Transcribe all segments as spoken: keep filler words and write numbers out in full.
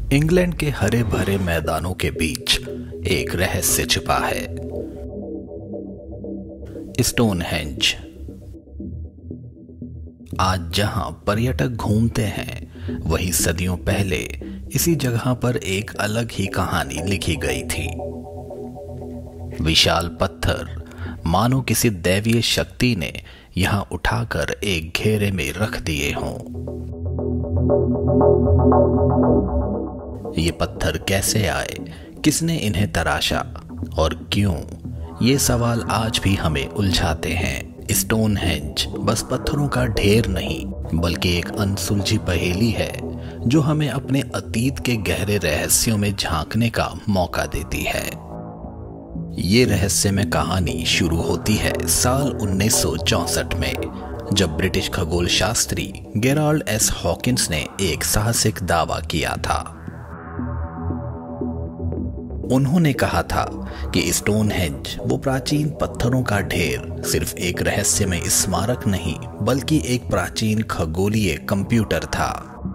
England के हरे भरे मैदानों के बीच एक रहस्य छिपा है। स्टोनहेंज। आज जहां पर्यटक घूमते हैं, वहीं सदियों पहले इसी जगह पर एक अलग ही कहानी लिखी गई थी। विशाल पत्थर मानो किसी दैवीय शक्ति ने यहां उठाकर एक घेरे में रख दिए हों। ये पत्थर कैसे आए, किसने इन्हें तराशा और क्यों, ये सवाल आज भी हमें उलझाते हैं। स्टोनहेंज बस पत्थरों का ढेर नहीं, बल्कि एक अनसुलझी पहेली है जो हमें अपने अतीत के गहरे रहस्यों में झांकने का मौका देती है। ये रहस्यमय कहानी शुरू होती है साल उन्नीस सौ चौसठ में, जब ब्रिटिश खगोल शास्त्री गेराल्ड एस हॉकिंस ने एक साहसिक दावा किया था। उन्होंने कहा था कि स्टोनहेंज, वो प्राचीन पत्थरों का ढेर, सिर्फ एक रहस्यमय स्मारक नहीं, बल्कि एक प्राचीन खगोलीय कंप्यूटर था।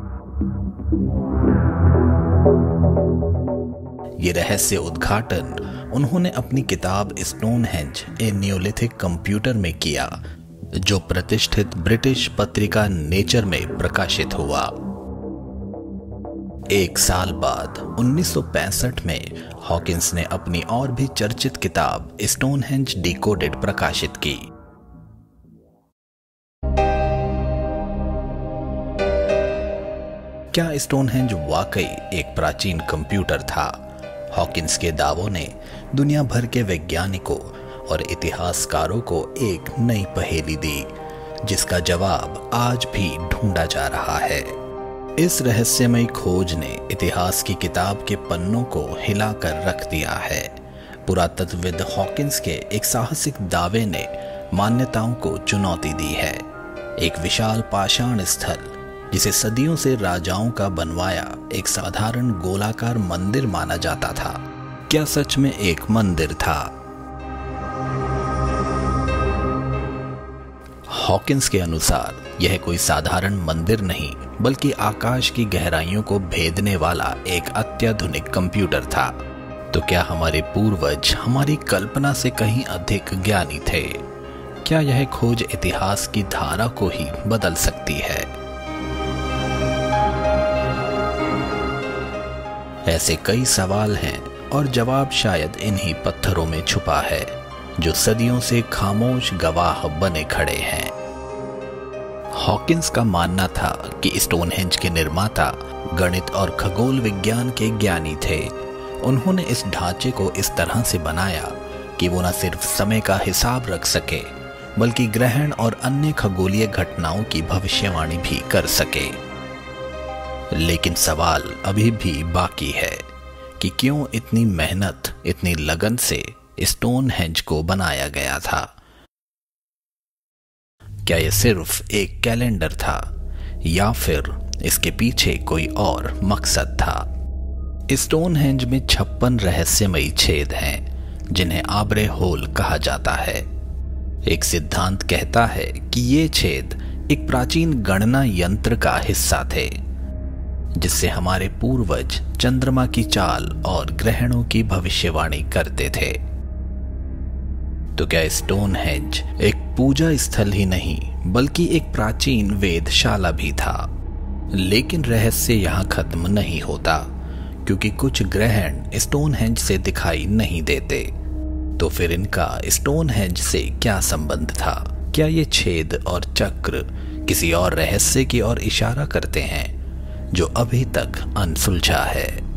ये रहस्य उद्घाटन उन्होंने अपनी किताब स्टोनहेंज ए न्यूलिथिक कंप्यूटर में किया, जो प्रतिष्ठित ब्रिटिश पत्रिका नेचर में प्रकाशित हुआ। एक साल बाद उन्नीस सौ पैंसठ में हॉकिंस ने अपनी और भी चर्चित किताब स्टोनहेंज डिकोडेड प्रकाशित की। क्या स्टोनहेंज वाकई एक प्राचीन कंप्यूटर था? हॉकिंस के दावों ने दुनिया भर के वैज्ञानिकों और इतिहासकारों को एक नई पहेली दी, जिसका जवाब आज भी ढूंढा जा रहा है। इस रहस्यमयी खोज ने इतिहास की किताब के पन्नों को हिलाकर रख दिया है। पुरातत्वविद हॉकिंस के एक साहसिक दावे ने मान्यताओं को चुनौती दी है। एक विशाल पाषाण स्थल, जिसे सदियों से राजाओं का बनवाया एक साधारण गोलाकार मंदिर माना जाता था, क्या सच में एक मंदिर था? हॉकिंस के अनुसार यह कोई साधारण मंदिर नहीं, बल्कि आकाश की गहराइयों को भेदने वाला एक अत्याधुनिक कंप्यूटर था। तो क्या हमारे पूर्वज हमारी कल्पना से कहीं अधिक ज्ञानी थे? क्या यह खोज इतिहास की धारा को ही बदल सकती है? ऐसे कई सवाल हैं और जवाब शायद इन्हीं पत्थरों में छुपा है, जो सदियों से खामोश गवाह बने खड़े हैं। हॉकिंस का मानना था कि स्टोनहेंज के निर्माता गणित और खगोल विज्ञान के ज्ञानी थे। उन्होंने इस ढांचे को इस तरह से बनाया कि वो न सिर्फ समय का हिसाब रख सके, बल्कि ग्रहण और अन्य खगोलीय घटनाओं की भविष्यवाणी भी कर सके। लेकिन सवाल अभी भी बाकी है कि क्यों इतनी मेहनत, इतनी लगन से स्टोनहेंज को बनाया गया था? क्या यह सिर्फ एक कैलेंडर था, या फिर इसके पीछे कोई और मकसद था? स्टोनहेंज में छप्पन रहस्यमयी छेद हैं, जिन्हें आब्रे होल कहा जाता है। एक सिद्धांत कहता है कि ये छेद एक प्राचीन गणना यंत्र का हिस्सा थे, जिससे हमारे पूर्वज चंद्रमा की चाल और ग्रहणों की भविष्यवाणी करते थे। तो क्या स्टोनहेंज एक पूजा स्थल ही नहीं, बल्कि एक प्राचीन वेधशाला भी था? लेकिन रहस्य यहाँ खत्म नहीं होता, क्योंकि कुछ ग्रहण स्टोनहेंज से दिखाई नहीं देते। तो फिर इनका स्टोनहेंज से क्या संबंध था? क्या ये छेद और चक्र किसी और रहस्य की ओर इशारा करते हैं, जो अभी तक अनसुलझा है?